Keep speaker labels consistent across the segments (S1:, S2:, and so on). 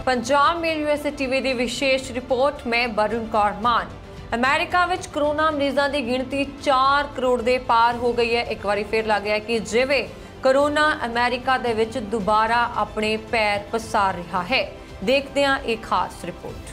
S1: Punjab mail USA TV की विशेष report में वरुण कौर मान। अमेरिका विच कोरोना मरीजों की गिनती 4 करोड़ के पार हो गई है। एक बार फिर लग गया कि जिवें कोरोना अमेरिका दे विच दोबारा अपने पैर पसार रहा है। देखते हैं एक खास रिपोर्ट।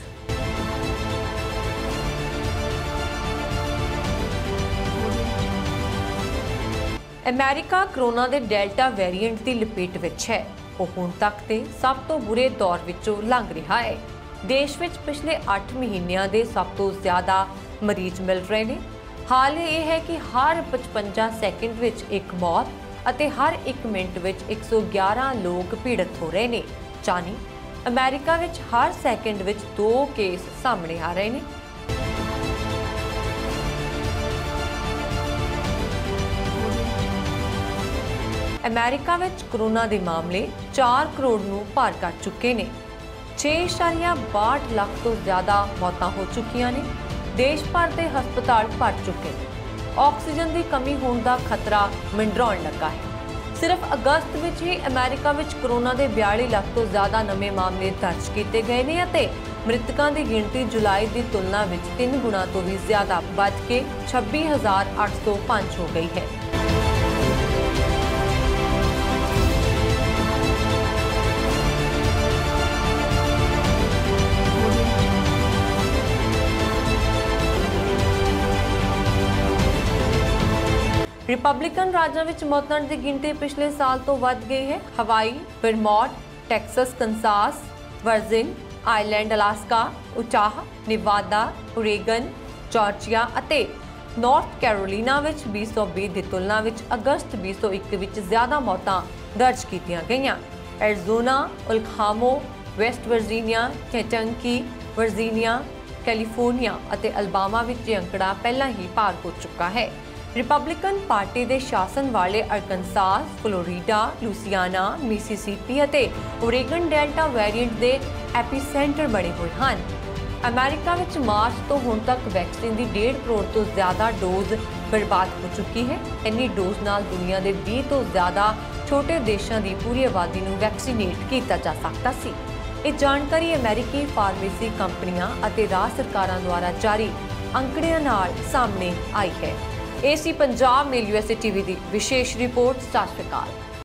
S1: अमेरिका कोरोना के डेल्टा वेरीएंट की लपेट विच है। वो हुण तक ते सब तो बुरे दौर विचों लंघ रहा है। देश विच पिछले 8 महीनों के सब तो ज़्यादा मरीज मिल रहे हैं। हाल यह है कि हर 55 सैकेंड विच एक मौत अते हर 1 मिनट विच 111 लोग पीड़ित हो रहे हैं। यानी अमेरिका विच हर सैकेंड विच 2 केस सामने आ रहे हैं। अमेरिका विच कोरोना के मामले 4 करोड़ नूं पार कर चुके हैं। 6.62 लाख तो ज़्यादा मौतां हो चुकियां ने। देश भर के हस्पताल भर चुके हैं। ऑक्सीजन की कमी होने का खतरा मंडराउण लगा है। सिर्फ अगस्त विच ही अमेरिका विच कोरोना के 42 लाख तो ज़्यादा नवे मामले दर्ज किए गए हैं अते मृतकों की गिनती जुलाई की तुलना में 3 गुणा तो भी ज़्यादा बढ़ के 26,805 हो गई है। रिपब्लिकन राज्यों में मौतों की गिनती पिछले साल तो बढ़ गई है। Hawaii, Vermont, Texas, Kansas, Virgin Island, Alaska, Utah, Nevada, Oregon, Georgia अते नॉर्थ कैरोलीना में 2020 की तुलना में अगस्त 2021 में ज़्यादा मौतां दर्ज की गई। Arizona, Oklahoma, West Virginia, Kentucky, Virginia, California अते अल्बामा में यह अंकड़ा पहला ही पार हो चुका है। रिपब्लिकन पार्टी के शासन वाले अरकनसास, फ्लोरिडा, लुसियाना, मिसिसिपी अते ओरेगन डेल्टा वेरीएंट के एपीसेंटर बने हुए हैं। अमेरिका में मार्च तो हुण तक वैक्सीन की 1.5 करोड़ तो ज़्यादा डोज बर्बाद हो चुकी है। इन्नी डोज नाल दुनिया के 20 तो ज़्यादा छोटे देशों की पूरी आबादी को वैक्सीनेट किया जा सकता सी। ये जानकारी अमेरिकी फार्मेसी कंपनियां अते राज्य सरकारों द्वारा जारी अंकड़ियां नाल सामने आई है। एसी पंजाब मेल यूएसए टीवी की विशेष रिपोर्ट। सत श्री अकाल।